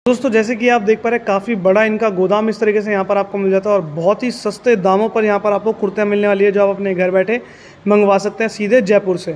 दोस्तों जैसे कि आप देख पा रहे हैं काफ़ी बड़ा इनका गोदाम इस तरीके से यहाँ पर आपको मिल जाता है और बहुत ही सस्ते दामों पर यहाँ पर आपको कुर्तियाँ मिलने वाली है जो आप अपने घर बैठे मंगवा सकते हैं सीधे जयपुर से।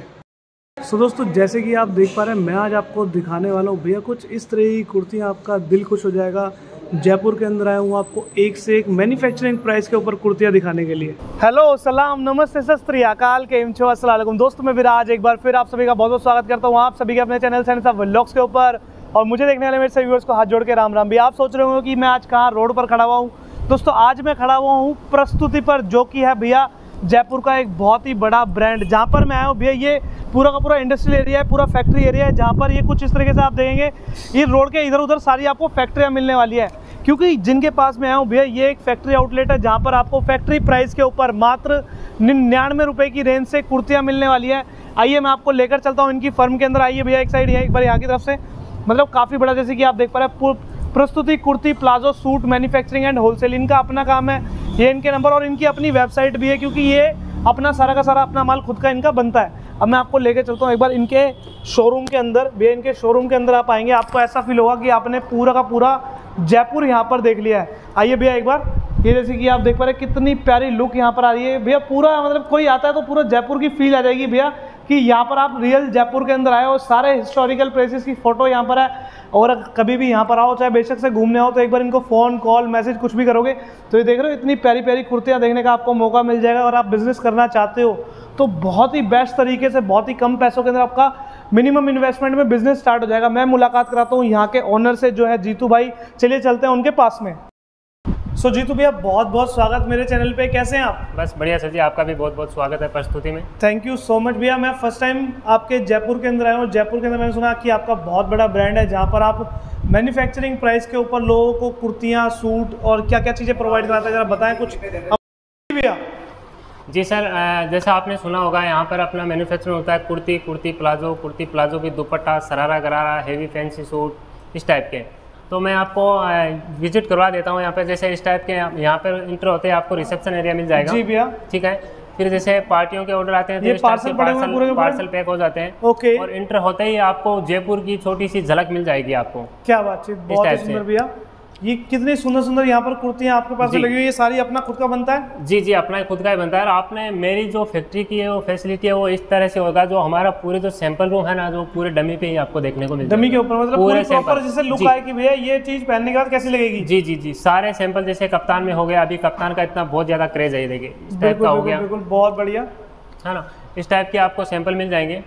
सो दोस्तों जैसे कि आप देख पा रहे हैं मैं आज आपको दिखाने वाला हूँ भैया कुछ इस तरह की कुर्तियाँ, आपका दिल खुश हो जाएगा। जयपुर के अंदर आया हूँ आपको एक से एक मैन्युफैक्चरिंग प्राइस के ऊपर कुर्तियाँ दिखाने के लिए। हेलो, सलाम, नमस्ते, सत श्री अकाल, केमचो, अस्सलाम वालेकुम। दोस्तों मैं विराज एक बार फिर आप सभी का बहुत बहुत स्वागत करता हूँ आप सभी के अपने चैनल सैनिक साहब व्लॉग्स के ऊपर। और मुझे देखने वाले मेरे सभी व्यूअर्स को हाथ जोड़ के राम राम। भी आप सोच रहे होंगे कि मैं आज कहाँ रोड पर खड़ा हुआ हूँ। दोस्तों आज मैं खड़ा हुआ हूँ प्रस्तुति पर, जो कि है भैया जयपुर का एक बहुत ही बड़ा ब्रांड। जहाँ पर मैं आया हूँ भैया ये पूरा का पूरा इंडस्ट्रियल एरिया है, पूरा फैक्ट्री एरिया है, जहाँ पर ये कुछ इस तरीके से आप देखेंगे ये रोड के इधर उधर सारी आपको फैक्ट्रियाँ मिलने वाली है। क्योंकि जिनके पास मैं आया हूँ भैया ये एक फैक्ट्री आउटलेट है जहाँ पर आपको फैक्ट्री प्राइस के ऊपर मात्र 99 रुपये की रेंज से कुर्तियाँ मिलने वाली है। आइए मैं आपको लेकर चलता हूँ इनकी फर्म के अंदर। आइए भैया एक साइड एक बार यहाँ की तरफ से, मतलब काफ़ी बड़ा, जैसे कि आप देख पा रहे हैं Prastuti kurti palazzo suit manufacturing and wholesale इनका अपना काम है। ये इनके नंबर और इनकी अपनी वेबसाइट भी है, क्योंकि ये अपना सारा का सारा अपना माल खुद का इनका बनता है। अब मैं आपको लेके चलता हूँ एक बार इनके शोरूम के अंदर। भैया इनके शोरूम के अंदर आप आएंगे आपको ऐसा फील होगा कि आपने पूरा का पूरा जयपुर यहाँ पर देख लिया है। आइए भैया एक बार, ये जैसे कि आप देख पा रहे हैं कितनी प्यारी लुक यहाँ पर आ रही है भैया। पूरा मतलब कोई आता है तो पूरा जयपुर की फील आ जाएगी भैया कि यहाँ पर आप रियल जयपुर के अंदर आए हो। सारे हिस्टोरिकल प्लेसेस की फ़ोटो यहाँ पर है। और कभी भी यहाँ पर आओ, चाहे बेशक से घूमने आओ, तो एक बार इनको फ़ोन कॉल मैसेज कुछ भी करोगे तो ये देख रहे हो इतनी प्यारी प्यारी कुर्तियाँ देखने का आपको मौका मिल जाएगा। और आप बिज़नेस करना चाहते हो तो बहुत ही बेस्ट तरीके से, बहुत ही कम पैसों के अंदर आपका मिनिमम इन्वेस्टमेंट में बिजनेस स्टार्ट हो जाएगा। मैं मुलाकात कराता हूँ यहाँ के ओनर से, जो है जीतू भाई। चलिए चलते हैं उनके पास में। सो जीतू भैया बहुत बहुत स्वागत मेरे चैनल पे, कैसे हैं आप? बस बढ़िया सर जी, आपका भी बहुत बहुत स्वागत है प्रस्तुति में। थैंक यू सो मच भैया। मैं फर्स्ट टाइम आपके जयपुर के अंदर आया हूँ। जयपुर के अंदर मैंने सुना कि आपका बहुत बड़ा ब्रांड है जहाँ पर आप मैन्युफैक्चरिंग प्राइस के ऊपर लोगों को कुर्तियाँ, सूट और क्या क्या चीज़ें प्रोवाइड कराते हैं, जरा बताएं कुछ भैया। जी सर, जैसा आपने सुना होगा यहाँ पर अपना मैन्युफैक्चरिंग होता है कुर्ती प्लाजो भी, dupatta, sharara gharara, heavy fancy suit, इस टाइप के। तो मैं आपको विजिट करवा देता हूँ यहाँ पे। जैसे इस टाइप के यहाँ पर इंटर होते हैं, आपको रिसेप्शन एरिया मिल जाएगा। जी भैया, ठीक है। फिर जैसे पार्टियों के ऑर्डर आते हैं तो ये पार्सल पैक हो जाते हैं। ओके। और इंटर होते ही आपको जयपुर की छोटी सी झलक मिल जाएगी आपको। क्या बात है, बहुत सुंदर भैया। ये कितनी सुंदर सुंदर यहाँ पर कुर्तियाँ आपके पास लगी हुई है, ये सारी अपना खुद का बनता है? जी जी, अपना खुद का ही बनता है। और आपने मेरी जो फैक्ट्री की है वो फैसिलिटी है वो इस तरह से होगा, जो हमारा पूरे जो सैंपल रूम है ना, जो पूरे डमी पे ही आपको देखने को मिलता है। डमी के ऊपर मतलब पूरे प्रॉपर जैसे लुक आए कि भैया ये चीज पहनने के बाद कैसी लगेगी। जी जी जी, सारे सैंपल जैसे कप्तान में हो गया, अभी कप्तान का इतना बहुत ज्यादा क्रेज है, देखिए इस टाइप का हो गया। बिल्कुल, बहुत बढ़िया है ना। इस टाइप के आपको सैंपल मिल जाएंगे।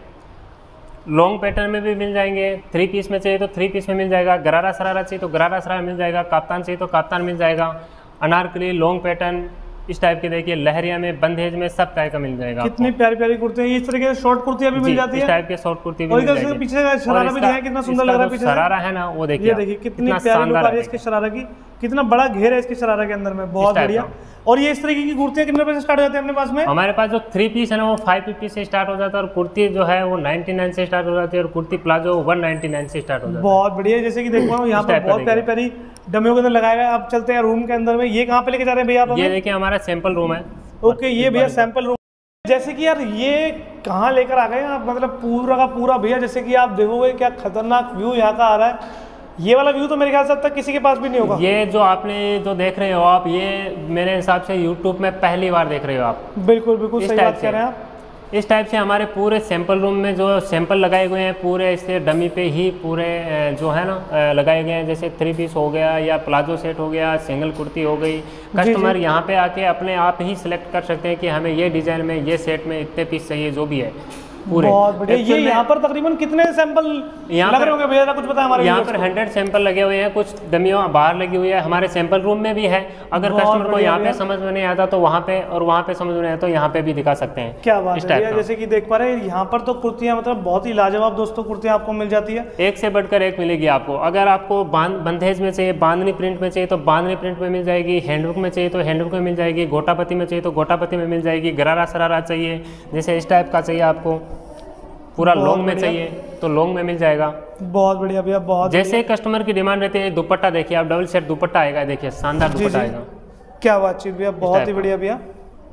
लॉन्ग पैटर्न में भी मिल जाएंगे, 3 पीस में चाहिए तो 3 पीस में मिल जाएगा, गरारा सरारा चाहिए तो गरारा सरारा मिल जाएगा, काप्तान चाहिए तो काप्तान मिल जाएगा, अनारकली, लॉन्ग पैटर्न, इस टाइप के देखिए लहरिया में, बंदेज में, सब टाइप का मिल जाएगा। कितनी प्यारी प्यारी कुर्तियां, इस तरीके से शॉर्ट कुर्तियां भी मिल जाती है। इस टाइप के शॉर्ट कुर्ती भी मिल जाएगी। पीछे का शरारा भी देखिए कितना सुंदर लग रहा है। पीछे शरारा है ना, वो देखिए कितनी प्यारी लुक आ रही है इसके शरारा की, कितना बड़ा घेर है इसके शरारा के अंदर में, बहुत बढ़िया। और ये इस तरीके की कुर्तियां कितने रुपए से स्टार्ट हो जाती है अपने पास में? हमारे पास जो 3 पीस है ना वो 550 से स्टार्ट हो जाता है, और कुर्ती जो है वो 99 से स्टार्ट हो जाती है, और कुर्ती प्लाजो 199 से स्टार्ट हो जाता है। बहुत बढ़िया। जैसे कि देख पा रहा हूँ यहाँ पर बहुत प्यारी प्यारी डमियों के अंदर लगाया गया। अब चलते हैं रूम के अंदर में। ये कहाँ पे लेके जा रहे हैं भैया आप? ये देखिए हमारा सैंपल रूम है। ओके, ये भैया सैंपल रूम। जैसे कि यार ये कहाँ लेकर आ गए आप, मतलब पूरा का पूरा भैया, जैसे कि आप देखोगे क्या खतरनाक व्यू यहाँ का आ रहा है। ये वाला व्यू तो मेरे ख्याल से अब तक किसी के पास भी नहीं होगा। ये जो आपने जो देख रहे हो आप, ये मेरे हिसाब से यूट्यूब में पहली बार देख रहे हो आप। बिल्कुल बिल्कुल सही बात कह रहे हैं आप। इस टाइप से हमारे पूरे सैंपल रूम में जो सैंपल लगाए हुए हैं पूरे इससे डमी पे ही पूरे जो है ना लगाए गए हैं। जैसे 3 पीस हो गया या प्लाजो सेट हो गया, सिंगल कुर्ती हो गई। कस्टमर यहाँ पे आके अपने आप ही सिलेक्ट कर सकते हैं कि हमें ये डिज़ाइन में, ये सेट में इतने पीस चाहिए, जो भी है पूरे। बहुत बढ़िया। ये यहाँ पर तकरीबन कितने सैंपल लग रहे होंगे भैया, कुछ पता हमारे? यहाँ पर 100 सैंपल लगे हुए हैं, कुछ डमियों बाहर लगी हुई है, हमारे सैंपल रूम में भी है। अगर कस्टमर को यहाँ पे समझ में नहीं आता तो वहाँ पे, और वहाँ पे समझ में नहीं आता तो यहाँ पे भी दिखा सकते हैं। क्या बात है। जैसे कि देख पा रहे हैं यहाँ पर तो कुर्तियाँ मतलब बहुत ही लाजवाब दोस्तों कुर्तियाँ आपको मिल जाती है, एक से बढ़कर एक मिलेगी आपको। अगर आपको बंदेज में चाहिए, बांधनी प्रिंट में चाहिए तो बांधनी प्रिंट में मिल जाएगी, हैंडवर्क में चाहिए तो हैंडवर्क में मिल जाएगी, गोटापति में चाहिए तो गोटापति में मिल जाएगी, गरारा सरारा चाहिए जैसे इस टाइप का चाहिए आपको, पूरा लॉन्ग में चाहिए तो लॉन्ग में मिल जाएगा। बहुत बढ़िया भैया, बहुत जैसे कस्टमर की डिमांड रहती है। दुपट्टा देखिए आप, डबल सेट दुपट्टा आएगा, देखिए शानदार दुपट्टा आएगा। क्या बातचीत भैया, बहुत ही बढ़िया भैया।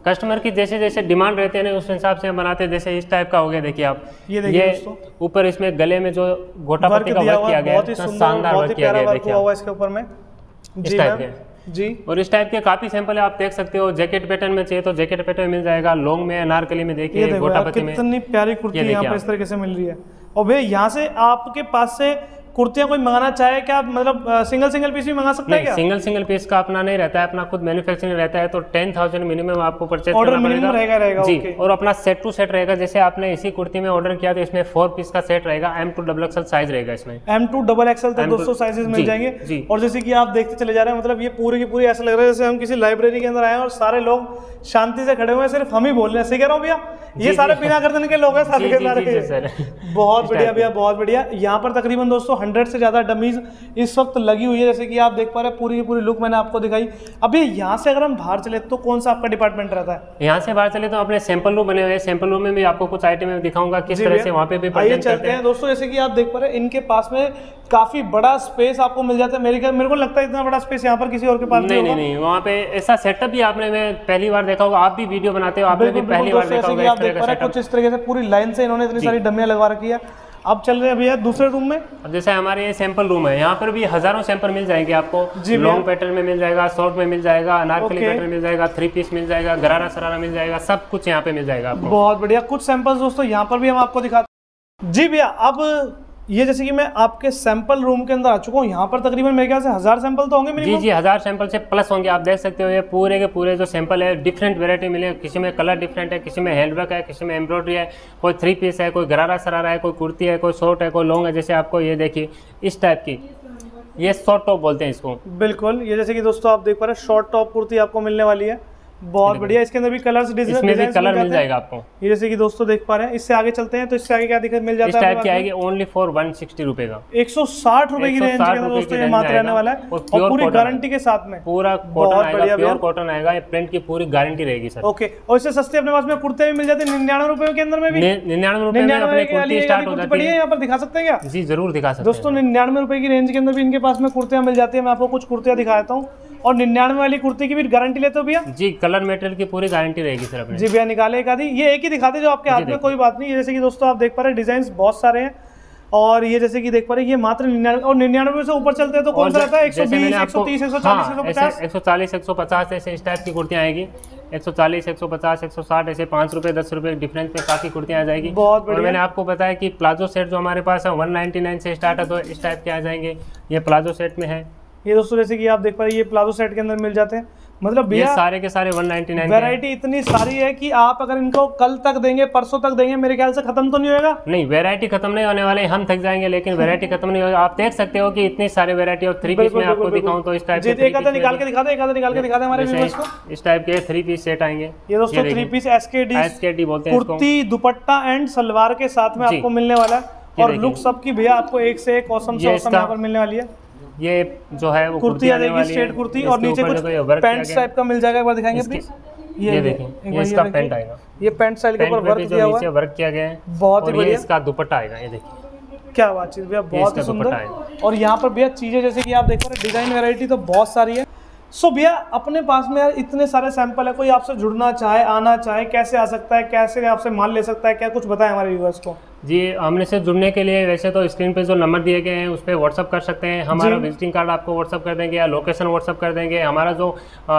कस्टमर की जैसे जैसे डिमांड रहते हैं ना उस हिसाब से हम बनाते हैं। जैसे इस टाइप का हो गया, देखिए आप, ये देखिए दोस्तों, ऊपर इसमें गले में जो गोटा पत्ती का वर्क किया गया है, शानदार वर्क किया गया है, देखिए इसके ऊपर में इस टाइप के जी। और इस टाइप के काफी सैंपल है, आप देख सकते हो। जैकेट पैटर्न में चाहिए तो जैकेट पैटर्न मिल जाएगा, लॉन्ग में, अनारकली में, देखिए गोटा पत्ती में कितनी प्यारी कुर्ती यहाँ पे इस तरीके से मिल रही है। और भैया यहाँ से आपके पास से कुर्तियां कोई मंगाना चाहे क्या, मतलब सिंगल सिंगल पीस भी मंगा सकते हैं क्या? सिंगल सिंगल पीस का अपना नहीं रहता है, अपना खुद मैन्युफैक्चरिंग रहता है, तो 10,000 मिनिमम आपको परचेज करना पड़ेगा। रहेगा जी। और अपना सेट टू सेट रहेगा। जैसे आपने इसी कुर्ती में ऑर्डर किया तो इसमें 4 पीस का सेट रहेगा, M2XXL साइज रहेगा इसमें, M2XXL तक दोस्तों साइजेस मिल जाएंगे। और जैसे कि आप देखते चले जा रहे हैं, मतलब ये पूरी की पूरी ऐसा लग रहा है जैसे हम किसी लाइब्रेरी के अंदर आए और सारे लोग शांति से खड़े हुए हैं, सिर्फ हम ही बोल रहे हैं। सही कह रहा हूँ भैया? ये सारे बिना गर्दन के लोग हैं सारे के सारे। बहुत बढ़िया भैया, बहुत बढ़िया। यहाँ पर तकरीबन दोस्तों 100 से ज्यादा डमीज इस वक्त लगी हुई है, जैसे कि आप देख पा रहे हैं। पूरी की पूरी लुक मैंने आपको दिखाई। अभी यहाँ से अगर हम बाहर चले तो कौन सा आपका डिपार्टमेंट रहता है? यहाँ से बाहर चले तो अपने सैंपल रूम बने हुए हैं, सैंपल रूम में भी आपको कुछ आइटम दिखाऊंगा किस तरह से वहाँ पे भी प्रेजेंट करते हैं दोस्तों। जैसे कि आप देख पा रहे हैं, इनके पास में काफी बड़ा स्पेस आपको मिल जाता है। मेरे को लगता है इतना बड़ा स्पेस यहाँ पर किसी और के पास नहीं, वहाँ पे ऐसा सेटअप भी आपने मैं पहली बार देखा होगा, आप भी वीडियो बनाते हो, आपने भी पहली बार देखा होगा। आप देख पा रहे हैं कुछ इस तरीके से पूरी लाइन से इन्होंने इतनी सारी डमियां लगवा रखी है। अब चल रहे हैं भैया दूसरे रूम में। अब जैसे हमारे ये सैंपल रूम है, यहाँ पर भी हजारों सैंपल मिल जाएंगे आपको। लॉन्ग पैटर्न में मिल जाएगा, शॉर्ट में मिल जाएगा, अनारकली पैटर्न मिल जाएगा, 3 पीस मिल जाएगा, गरारा सरारा मिल जाएगा, सब कुछ यहाँ पे मिल जाएगा आपको। बहुत बढ़िया। कुछ सैंपल्स दोस्तों यहाँ पर भी हम आपको दिखाते हैं। जी भैया, अब ये जैसे कि मैं आपके सैंपल रूम के अंदर आ चुका हूँ, यहाँ पर तकरीबन मेरे ख्याल से 1000 सैंपल तो होंगे मिनिमम। जी, 1000 सैंपल से प्लस होंगे। आप देख सकते हो ये पूरे के पूरे जो सैंपल है, डिफरेंट वेरायटी मिले। किसी में कलर डिफरेंट है, किसी में हैंडवर्क है, किसी में एम्ब्रॉयडरी है, कोई 3 पीस है, कोई गरारा सरारा है, कोई कुर्ती है, कोई शॉर्ट है, कोई लॉन्ग है। जैसे आपको ये देखिए इस टाइप की, ये शॉर्ट टॉप बोलते हैं इसको। बिल्कुल, ये जैसे कि दोस्तों आप देख पा रहे हैं शॉर्ट टॉप कुर्ती आपको मिलने वाली है। बहुत बढ़िया। इसके अंदर भी कलर्स डिजाइन कलर मिल जाएगा आपको। ये जैसे कि दोस्तों देख पा रहे हैं। इससे आगे चलते हैं तो इससे आगे क्या दिक्कत मिल जाता है? इस टाइप की आएगी ओनली फॉर 160 रुपए का, 160 रुपए की रेंज के दोस्तों ये मात्र रहने वाला है, और पूरी गारंटी के साथ में। पूरा कॉटन आएगा, प्योर कॉटन आएगा, ये प्रिंट की पूरी गारंटी रहेगी सर। ओके। और इससे सस्ते अपने पास में कुर्ते भी मिल जाते हैं 99 रुपए के अंदर में भी। 99 रुपए में अपनी कुर्ती स्टार्ट हो जाती है। यहाँ पर दिखा सकते हैं क्या? जी जरूर दिखा सकते हैं दोस्तों। 99 रुपए की रेंज के अंदर भी इनके पास में कुर्तियां मिल जाती है। मैं आपको कुछ कुर्तियां दिखा देता हूँ। और 99 वाली कुर्ती की भी गारंटी लेते हो भैया? जी, कलर मटेरियल की पूरी गारंटी रहेगी सर अपने। जी भैया, निकाले एक आधी। ये एक ही दिखाते जो आपके हाथ में, कोई बात नहीं। जैसे कि दोस्तों आप देख पा रहे हैं डिजाइन बहुत सारे हैं। और ये जैसे कि देख पा रहे हैं ये मात्र 99 और 99 से ऊपर चलते हैं तो कौन सा रहता है? 120, 130, 140, 150, 140, 150 ऐसे इस टाइप की कुर्तियां आएगी। 140, 150, 160 ऐसे 5 रुपए 10 रुपए डिफरेंस में काफी कुर्तियां आ जाएगी। बहुत बढ़िया। और मैंने आपको बताया कि प्लाजो सेट जो हमारे पास है 199 से स्टार्ट है, तो इस टाइप के आ जाएंगे। ये प्लाजो सेट में है। ये दोस्तों जैसे कि आप देख पा रहे हैं ये प्लाजो सेट के अंदर मिल जाते हैं। मतलब भैया सारे के सारे 199 वैरायटी इतनी सारी है कि आप अगर इनको कल तक देंगे, परसों तक देंगे, मेरे ख्याल से खत्म तो नहीं होगा। नहीं, वैरायटी खत्म नहीं होने वाले, हम थक जाएंगे लेकिन वैरायटी खत्म नहीं होगा। आप देख सकते हो कि इतनी सारी वैरायटी। और 3 पीस में आपको दिखाऊं तो इस टाइप के, एक आधा निकाल के दिखा दे, एक आधा निकाल के दिखा दे हमारे व्यूअर्स को। इस टाइप के 3 पीस सेट आएंगे। ये दोस्तों 3 पीस SKD बोलते हैं, कुर्ती दुपट्टा एंड सलवार के साथ में आपको मिलने वाला है। और लुक सबकी भैया आपको एक से एक औसम से औसम यहाँ पर मिलने वाली है। ये जो है वो कुर्ती आ जाएगी, स्ट्रेट कुर्ती, और नीचे कुछ पैंट टाइप का मिल जाएगा। एक बार दिखाएंगे प्लीज। ये देखिए, ये इसका पैंट आएगा। ये पैंट स्टाइल के ऊपर वर्क किया हुआ है, वर्क किया गया है। बहुत ही बढ़िया। इसका दुपट्टा आएगा, ये देखिए क्या बात है भैया, बहुत ही सुंदर। और यहाँ पर भैया चीजें जैसे कि आप देख रहे हैं, डिजाइन वैरायटी तो बहुत सारी है। सो भैया अपने पास में यार इतने सारे सैंपल है, कोई आपसे जुड़ना चाहे, आना चाहे, कैसे आ सकता है, कैसे आपसे माल ले सकता है, क्या कुछ बताएं हमारे व्यूअर्स को? जी, हमने से जुड़ने के लिए वैसे तो स्क्रीन पे जो नंबर दिए गए हैं उस पर व्हाट्सअप कर सकते हैं। हमारा विजिटिंग कार्ड आपको व्हाट्सअप कर देंगे या लोकेशन व्हाट्सअप कर देंगे। हमारा जो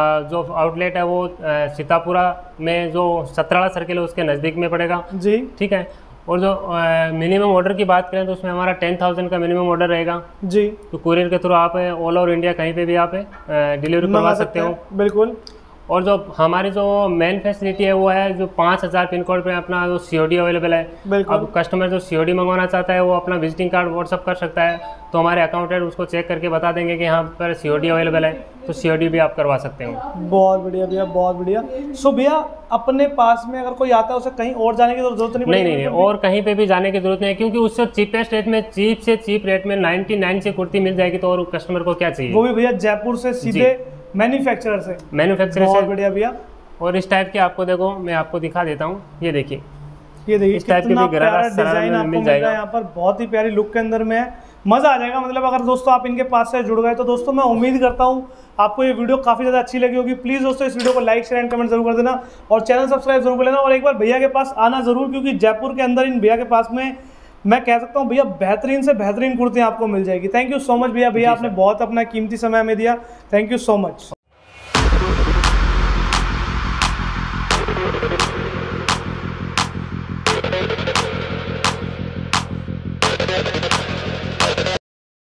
आउटलेट है वो सीतापुरा में जो सतराला सर्किल है उसके नज़दीक में पड़ेगा जी, ठीक है। और जो मिनिमम ऑर्डर की बात करें तो उसमें हमारा 10,000 का मिनिमम ऑर्डर रहेगा जी। तो कुरियर के थ्रू आप ऑल ओवर इंडिया कहीं पे भी आप डिलीवरी करवा सकते हो। बिल्कुल। और जो हमारी जो मेन फैसिलिटी है वो है जो 5000 पिन कोड पे अपना जो COD अवेलेबल है। अब कस्टमर जो COD मंगवाना चाहता है वो अपना विजिटिंग कार्ड व्हाट्सअप कर सकता है, तो हमारे अकाउंटेंट उसको चेक करके बता देंगे कि यहाँ पर COD अवेलेबल है, तो COD भी आप करवा सकते हो। बहुत बढ़िया भैया, बहुत बढ़िया। सो भैया अपने पास में अगर कोई आता है उसे कहीं और जाने की तो जरूरत नहीं पड़ेगी? नहीं, और कहीं पे भी जाने की जरूरत नहीं है, क्योंकि उससे चीपेस्ट रेट में, चीप से चीप रेट में 99 से कुर्ती मिल जाएगी। तो और कस्टमर को क्या चाहिए? वो भी भैया जयपुर से सीधे मैन्युफैक्चरर से। बहुत बढ़िया भैया। और इस टाइप के आपको देखो, मैं आपको दिखा देता हूँ। ये देखिए ये देखिए कितना प्यारा डिजाइन आपको मिल रहा है यहाँ पर, बहुत ही प्यारी लुक के अंदर में है, मज़ा आ जाएगा। मतलब अगर दोस्तों आप इनके पास से जुड़ गए तो दोस्तों मैं उम्मीद करता हूँ आपको ये वीडियो काफ़ी ज़्यादा अच्छी लगी होगी। प्लीज़ दोस्तों इस वीडियो को लाइक शेयर एंड कमेंट जरूर कर देना और चैनल सब्सक्राइब जरूर कर लेना, और एक बार भैया के पास आना ज़रूर, क्योंकि जयपुर के अंदर इन भैया के पास में मैं कह सकता हूँ भैया बेहतरीन से बेहतरीन कुर्तियाँ आपको मिल जाएगी। थैंक यू सो मच भैया, आपने बहुत अपना कीमती समय हमें दिया। Thank you so much.